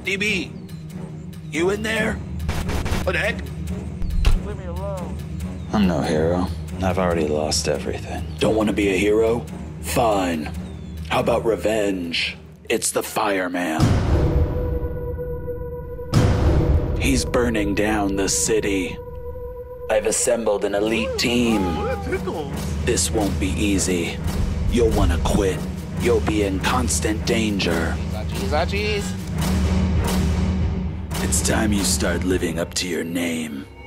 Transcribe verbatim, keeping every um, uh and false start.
D B, you in there? What the heck? Leave me alone. I'm no hero. I've already lost everything. Don't want to be a hero? Fine. How about revenge? It's the fireman. He's burning down the city. I've assembled an elite team. This won't be easy. You'll want to quit. You'll be in constant danger. It's time you start living up to your name.